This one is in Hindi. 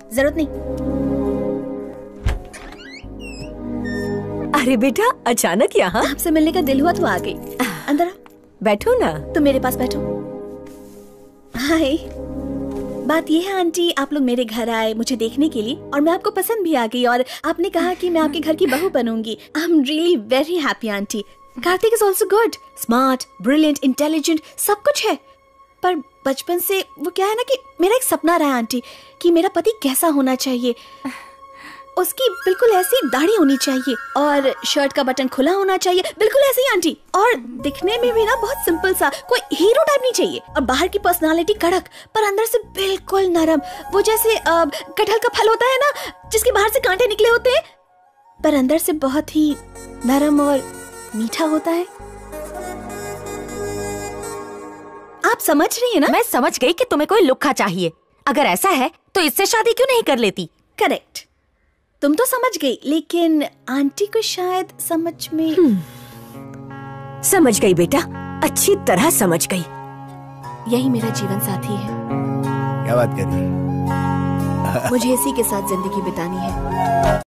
जरूरत नहीं। अरे बेटा, अचानक यहाँ? आपसे मिलने का दिल हुआ तो आ गई। अंदर आओ। बैठो ना। तुम मेरे पास बैठो। हाय। बात ये है आंटी, आप लोग मेरे घर आए मुझे देखने के लिए और मैं आपको पसंद भी आ गई और आपने कहा कि मैं आपके घर की बहू बनूंगी। I am really very happy aunty. Kartik is also good, smart, brilliant, intelligent, सब कुछ है। पर बचपन से वो क्या है ना कि मेरा एक सपना रहा आंटी कि मेरा पति कैसा होना चाहिए। उसकी बिल्कुल ऐसी दाढ़ी होनी चाहिए और शर्ट का बटन खुला होना चाहिए, बिल्कुल ऐसे ही आंटी। और दिखने में भी ना बहुत सिंपल सा, कोई हीरो टाइप नहीं चाहिए। और बाहर की पर्सनालिटी कड़क पर अंदर से बिल्कुल नरम, वो जैसे कटहल का फल होता है ना जिसके बाहर से कांटे निकले होते हैं पर अंदर से बहुत ही नरम और मीठा होता है। आप समझ रही है ना? मैं समझ गई कि तुम्हें कोई लुक्खा चाहिए। अगर ऐसा है तो इससे शादी क्यों नहीं कर लेती? करेक्ट, तुम तो समझ गई, लेकिन आंटी को शायद समझ में। समझ गई बेटा, अच्छी तरह समझ गई। यही मेरा जीवन साथी है। क्या बात कर रही है? मुझे इसी के साथ जिंदगी बितानी है।